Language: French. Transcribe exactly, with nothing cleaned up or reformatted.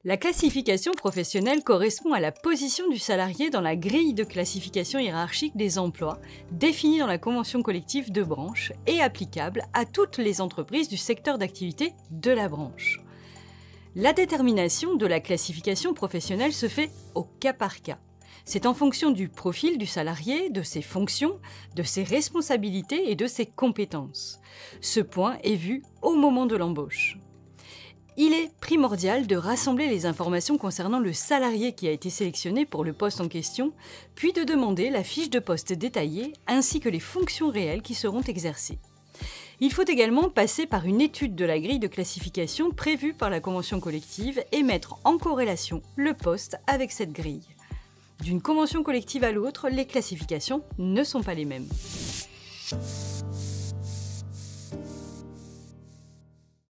La classification professionnelle correspond à la position du salarié dans la grille de classification hiérarchique des emplois, définie dans la convention collective de branche et applicable à toutes les entreprises du secteur d'activité de la branche. La détermination de la classification professionnelle se fait au cas par cas. C'est en fonction du profil du salarié, de ses fonctions, de ses responsabilités et de ses compétences. Ce point est vu au moment de l'embauche. Il est primordial de rassembler les informations concernant le salarié qui a été sélectionné pour le poste en question, puis de demander la fiche de poste détaillée ainsi que les fonctions réelles qui seront exercées. Il faut également passer par une étude de la grille de classification prévue par la convention collective et mettre en corrélation le poste avec cette grille. D'une convention collective à l'autre, les classifications ne sont pas les mêmes.